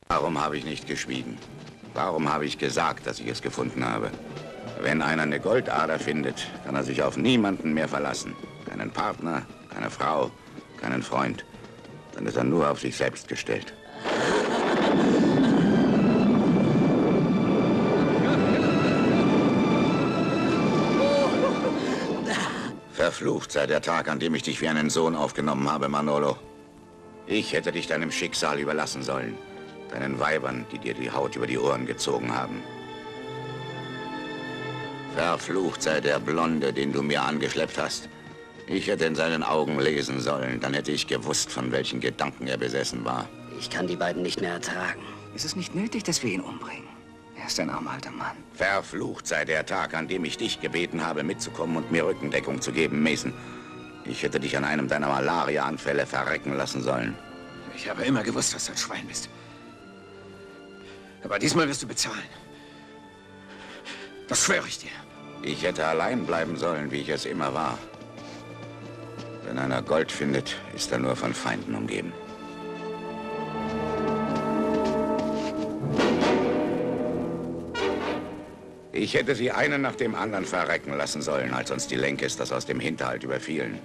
Warum habe ich nicht geschwiegen? Warum habe ich gesagt, dass ich es gefunden habe? Wenn einer eine Goldader findet, kann er sich auf niemanden mehr verlassen. Keinen Partner, keine Frau, keinen Freund. Dann ist er nur auf sich selbst gestellt. Verflucht sei der Tag, an dem ich dich wie einen Sohn aufgenommen habe, Manolo. Ich hätte dich deinem Schicksal überlassen sollen. Deinen Weibern, die dir die Haut über die Ohren gezogen haben. Verflucht sei der Blonde, den du mir angeschleppt hast. Ich hätte in seinen Augen lesen sollen. Dann hätte ich gewusst, von welchen Gedanken er besessen war. Ich kann die beiden nicht mehr ertragen. Es ist nicht nötig, dass wir ihn umbringen. Er ist ein armer alter Mann. Verflucht sei der Tag, an dem ich dich gebeten habe, mitzukommen und mir Rückendeckung zu geben, Mason. Ich hätte dich an einem deiner Malaria-Anfälle verrecken lassen sollen. Ich habe immer gewusst, dass du ein Schwein bist. Aber diesmal wirst du bezahlen. Das schwöre ich dir. Ich hätte allein bleiben sollen, wie ich es immer war. Wenn einer Gold findet, ist er nur von Feinden umgeben. Ich hätte sie einen nach dem anderen verrecken lassen sollen, als uns die Lancasters aus dem Hinterhalt überfielen.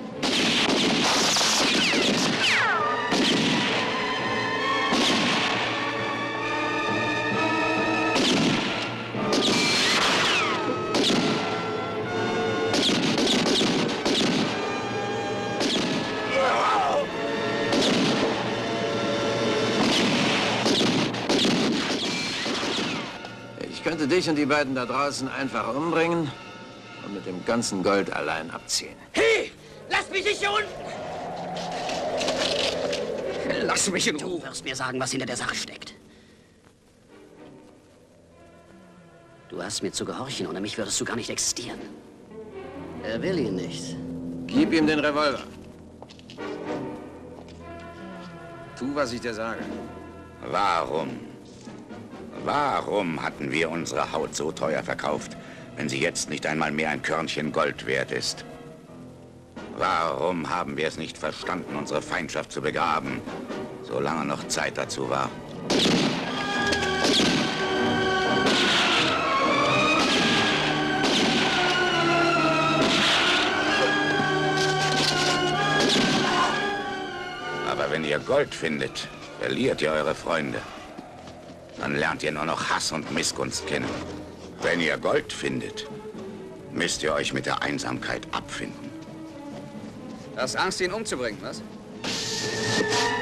Ich könnte dich und die beiden da draußen einfach umbringen und mit dem ganzen Gold allein abziehen. Hey! Lass mich nicht hier unten! Lass mich in Ruhe. Du wirst mir sagen, was hinter der Sache steckt. Du hast mir zu gehorchen, ohne mich würdest du gar nicht existieren. Er will ihn nicht. Gib ihm den Revolver. Tu, was ich dir sage. Warum? Warum hatten wir unsere Haut so teuer verkauft, wenn sie jetzt nicht einmal mehr ein Körnchen Gold wert ist? Warum haben wir es nicht verstanden, unsere Feindschaft zu begraben, solange noch Zeit dazu war? Aber wenn ihr Gold findet, verliert ihr eure Freunde. Dann lernt ihr nur noch Hass und Missgunst kennen. Wenn ihr Gold findet, müsst ihr euch mit der Einsamkeit abfinden. Du hast Angst, ihn umzubringen, was?